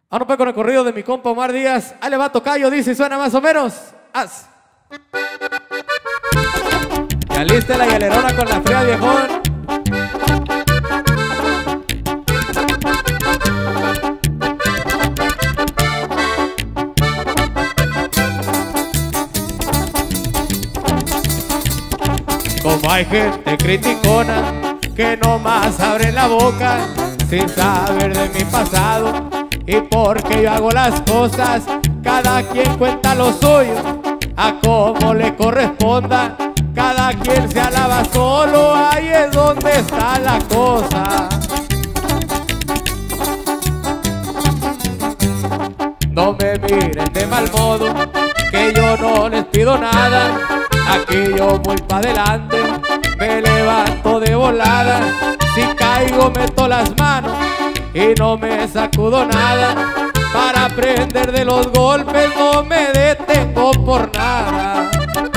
Ahora pues con el corrido de mi compa Omar Díaz. Ahí le va tocayo, dice y suena más o menos. Haz. Y aliste la hielerona con la fría viejón. Como hay gente criticona que nomás abre la boca sin saber de mi pasado y porque yo hago las cosas, cada quien cuenta lo suyo a como le corresponda, cada quien se alaba solo, ahí es donde está la cosa. No me miren de mal modo, que yo no les pido nada, aquí yo voy pa' adelante, me levanto de volada, si caigo meto las manos y no me sacudo nada, para aprender de los golpes no me detengo por nada.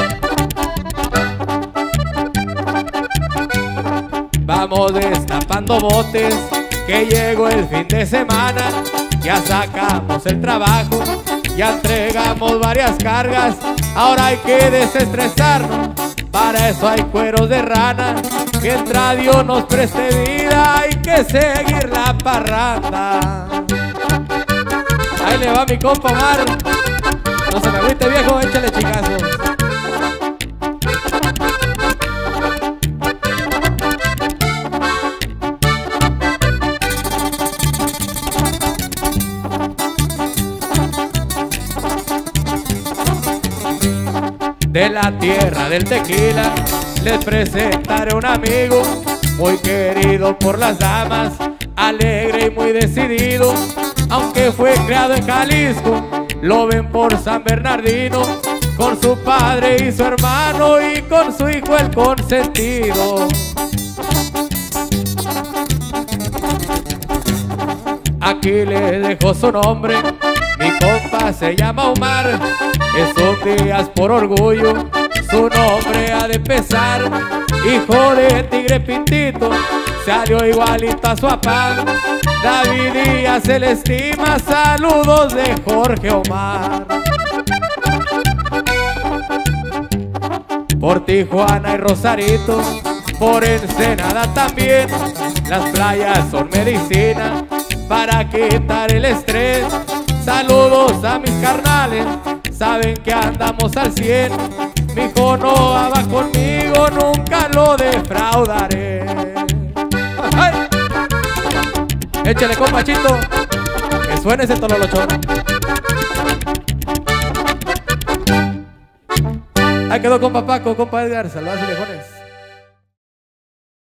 Vamos destapando botes, que llegó el fin de semana, ya sacamos el trabajo, ya entregamos varias cargas, ahora hay que desestresarnos, para eso hay cueros de rana, mientras Dios nos preste vida hay que seguir la parranda. Ahí le va mi compa Omar, no se me agüite viejo, échale chingazos. De la tierra del tequila les presentaré un amigo muy querido por las damas, alegre y muy decidido, aunque fue criado en Jalisco, lo ven por San Bernardino, con su padre y su hermano y con su hijo el consentido. Aquí le dejo su nombre, mi compa se llama Omar, esos días por orgullo su nombre ha de pesar, hijo de tigre pintito, salió igualito a su papá, David Díaz se le estima, saludos de Jorge Omar. Por Tijuana y Rosarito, por Ensenada también, las playas son medicina para quitar el estrés. Saludos a mis carnales, saben que andamos al 100. Mi hijo no va conmigo, nunca lo defraudaré. ¡Ay! Échale compachito, que suene ese tololochón. Ahí quedó compa Paco, compa Edgar, saludos y viejones.